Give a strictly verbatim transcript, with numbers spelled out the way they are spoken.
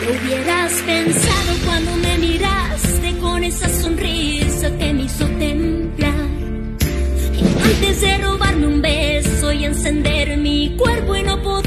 ¿Qué hubieras pensado cuando me miraste con esa sonrisa que me hizo temblar? Y antes de robarme un beso y encender mi cuerpo y no poder